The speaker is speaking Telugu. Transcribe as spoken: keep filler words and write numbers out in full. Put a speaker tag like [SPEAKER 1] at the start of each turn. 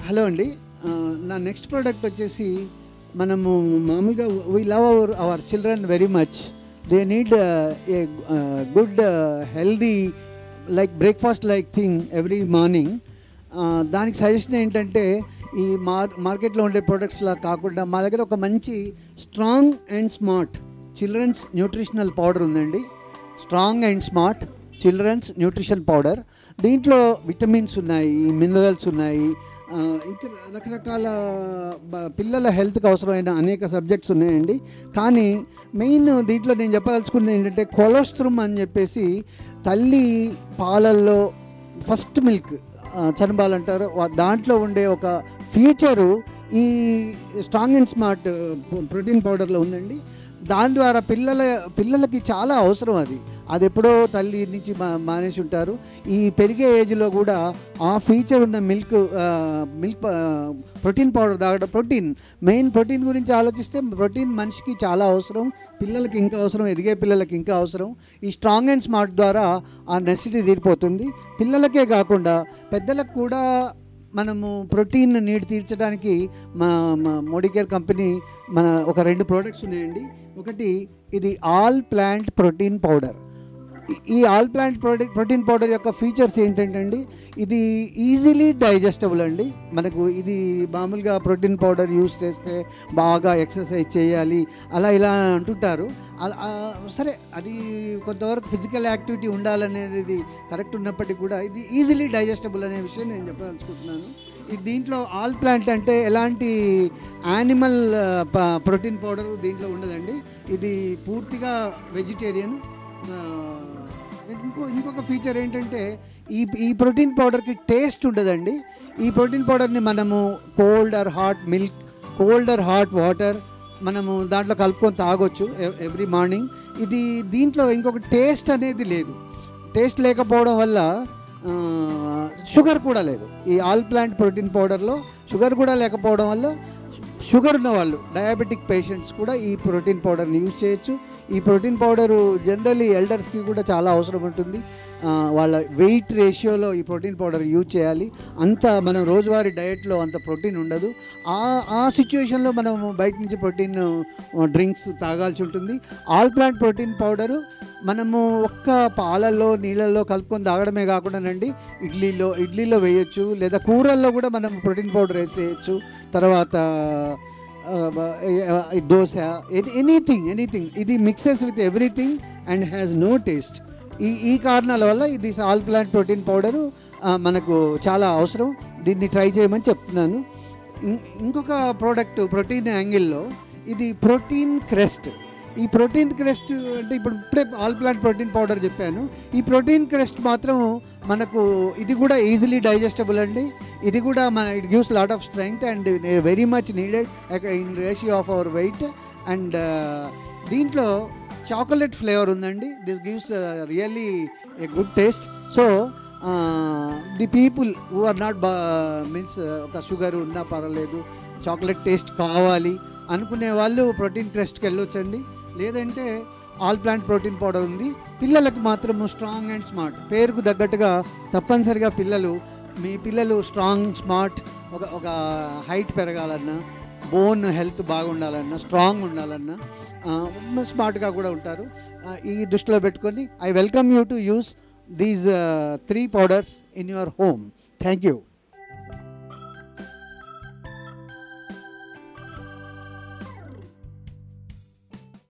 [SPEAKER 1] హలో అండి. నా నెక్స్ట్ ప్రోడక్ట్ వచ్చేసి మనము మామూలుగా we love our our children very much. They need a good healthy like breakfast like thing every morning. దానికి సజెషన్ ఏంటంటే ఈ మార్ మార్కెట్లో ఉండే ప్రోడక్ట్స్లా కాకుండా మా దగ్గర ఒక మంచి strong and smart children's nutritional powder ఉందండి. Strong and smart children's nutrition powder. దీంట్లో విటమిన్స్ ఉన్నాయి, మినరల్స్ ఉన్నాయి, ఇంకా రకరకాల పిల్లల హెల్త్కి అవసరమైన అనేక సబ్జెక్ట్స్ ఉన్నాయండి. కానీ మెయిన్ దీంట్లో నేను చెప్పదలుచుకున్నది ఏంటంటే కొలెస్ట్రాల్ అని చెప్పేసి తల్లి పాలల్లో ఫస్ట్ మిల్క్ చనుబాలు అంటారు, దాంట్లో ఉండే ఒక ఫీచరు ఈ స్ట్రాంగ్ అండ్ స్మార్ట్ ప్రోటీన్ పౌడర్లో ఉందండి. దాని ద్వారా పిల్లల పిల్లలకి చాలా అవసరం. అది అది ఎప్పుడో తల్లి నుంచి మా మానేసి ఉంటారు. ఈ పెరిగే ఏజ్లో కూడా ఆ ఫీచర్ ఉన్న మిల్క్ మిల్క్ ప్రోటీన్ పౌడర్ తాగడం, ప్రోటీన్ మెయిన్ ప్రోటీన్ గురించి ఆలోచిస్తే ప్రోటీన్ మనిషికి చాలా అవసరం, పిల్లలకి ఇంకా అవసరం, ఎదిగే పిల్లలకి ఇంకా అవసరం. ఈ స్ట్రాంగ్ అండ్ స్మార్ట్ ద్వారా ఆ నెసిటీ తీరిపోతుంది. పిల్లలకే కాకుండా పెద్దలకు కూడా మనము ప్రోటీన్ నీడ్ తీర్చడానికి మా మోడికేర్ కంపెనీ మన ఒక రెండు ప్రోడక్ట్స్ ఉన్నాయండి. ఒకటి ఇది ఆల్ ప్లాంట్ ప్రోటీన్ పౌడర్. ఈ all plant protein protein powder యొక్క ఫీచర్స్ ఏంటంటే అండి, ఇది ఈజీలీ డైజెస్టబుల్ అండి. మనకు ఇది మామూలుగా ప్రోటీన్ పౌడర్ యూస్ చేస్తే బాగా ఎక్సర్సైజ్ చేయాలి అలా ఇలా అంటుంటారు. సరే, అది కొంతవరకు ఫిజికల్ యాక్టివిటీ ఉండాలనేది కరెక్ట్ ఉన్నప్పటికీ కూడా ఇది ఈజీలీ డైజెస్టబుల్ అనే విషయం నేను చెప్పదలుచుకుంటున్నాను. ఇది దీంట్లో ఆల్ ప్లాంట్ అంటే ఎలాంటి యానిమల్ ప్రోటీన్ పౌడర్ దీంట్లో ఉండదండి. ఇది పూర్తిగా వెజిటేరియన్. ఇంకో ఇంకొక ఫీచర్ ఏంటంటే ఈ ఈ ప్రోటీన్ పౌడర్కి టేస్ట్ ఉండదండి. ఈ ప్రోటీన్ పౌడర్ని మనము cold or hot milk, cold or hot water మనము దాంట్లో కలుపుకొని తాగొచ్చు ఎవ్రీ మార్నింగ్. ఇది దీంట్లో ఇంకొక టేస్ట్ అనేది లేదు. టేస్ట్ లేకపోవడం వల్ల షుగర్ కూడా లేదు. ఈ ఆల్ ప్లాంట్ ప్రోటీన్ పౌడర్లో షుగర్ కూడా లేకపోవడం వల్ల షుగర్ ఉన్న వాళ్ళు, డయాబెటిక్ పేషెంట్స్ కూడా ఈ ప్రోటీన్ పౌడర్ని యూజ్ చేయొచ్చు. ఈ ప్రోటీన్ పౌడరు జనరల్లీ ఎల్డర్స్కి కూడా చాలా అవసరం ఉంటుంది. వాళ్ళ వెయిట్ రేషియోలో ఈ ప్రోటీన్ పౌడర్ యూజ్ చేయాలి. అంత మనం రోజువారీ డయట్లో అంత ప్రోటీన్ ఉండదు. ఆ ఆ సిచ్యువేషన్లో మనం బయట నుంచి ప్రోటీన్ డ్రింక్స్ తాగాల్సి ఉంటుంది. ఆల్ ప్లాంట్ ప్రోటీన్ పౌడరు మనము ఒక్క పాలల్లో నీళ్ళల్లో కలుపుకొని తాగడమే కాకుండానండి, ఇడ్లీలో ఇడ్లీలో వేయచ్చు, లేదా కూరల్లో కూడా మనం ప్రోటీన్ పౌడర్ వేసేయచ్చు. తర్వాత దోశ, ఎనీథింగ్ ఎనీథింగ్ ఇది mixes with everything and has no taste. ఈ ఈ కారణాల వల్ల ఇది ఆల్ ప్లాంట్ ప్రోటీన్ పౌడరు మనకు చాలా అవసరం. దీన్ని ట్రై చేయమని చెప్తున్నాను. ఇంకొక ప్రోడక్ట్ ప్రోటీన్ యాంగిల్లో ఇది ప్రోటీన్ క్రెస్ట్. ఈ ప్రోటీన్ క్రెస్ట్ అంటే ఇప్పుడు ఇప్పుడే ఆల్ ప్లాంట్ ప్రోటీన్ పౌడర్ చెప్పాను. ఈ ప్రోటీన్ క్రెస్ట్ మాత్రం మనకు ఇది కూడా ఈజీలీ డైజెస్టబుల్ అండి. ఇది కూడా మన it gives lot of strength and very much needed in ratio of our weight. And దీంట్లో చాక్లెట్ ఫ్లేవర్ ఉందండి. This gives really a good taste. So the people who are not బా మీన్స్ ఒక షుగర్ ఉన్నా పర్వాలేదు, చాక్లెట్ టేస్ట్ కావాలి అనుకునే వాళ్ళు ప్రోటీన్ క్రెస్ట్కి వెళ్ళొచ్చండి. లేదంటే ఆల్ ప్లాంట్ ప్రోటీన్ పౌడర్ ఉంది. పిల్లలకు మాత్రము స్ట్రాంగ్ అండ్ స్మార్ట్ పేరుకు తగ్గట్టుగా తప్పనిసరిగా పిల్లలు మీ పిల్లలు స్ట్రాంగ్ స్మార్ట్ ఒక ఒక హైట్ పెరగాలన్నా, బోన్ హెల్త్ బాగుండాలన్నా, స్ట్రాంగ్ ఉండాలన్నా స్మార్ట్గా కూడా ఉంటారు. ఈ దృష్టిలో పెట్టుకొని I welcome you to use these three powders in your home. Thank you.